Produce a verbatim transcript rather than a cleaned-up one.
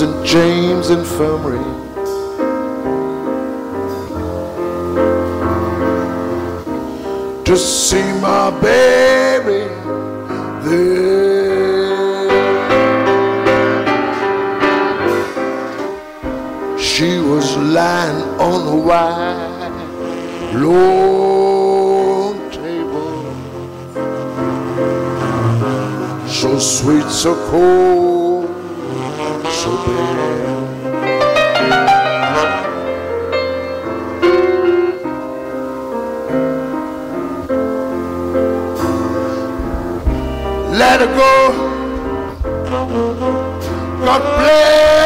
Saint James Infirmary. To see my baby there. She was lying on a white long table, so sweet, so cold, so bare. Let her go. God bless